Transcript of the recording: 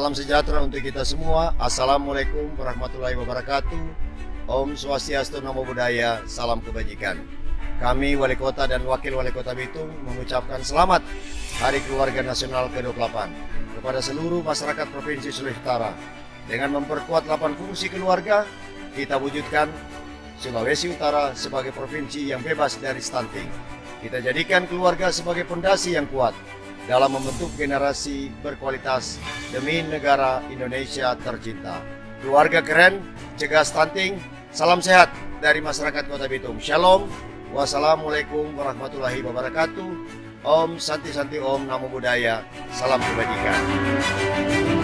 Salam sejahtera untuk kita semua. Assalamualaikum warahmatullahi wabarakatuh. Om Swastiastu, Namo Buddhaya, salam kebajikan. Kami Wali Kota dan Wakil Wali Kota Bitung mengucapkan selamat Hari Keluarga Nasional ke-28 kepada seluruh masyarakat Provinsi Sulawesi Utara. Dengan memperkuat 8 fungsi keluarga, kita wujudkan Sulawesi Utara sebagai provinsi yang bebas dari stunting. Kita jadikan keluarga sebagai fondasi yang kuat dalam membentuk generasi berkualitas demi negara Indonesia tercinta. Keluarga keren, cegah stunting. Salam sehat dari masyarakat Kota Bitung. Shalom. Wassalamualaikum warahmatullahi wabarakatuh. Om Santi Santi Om, Namo Buddhaya. Salam kebajikan.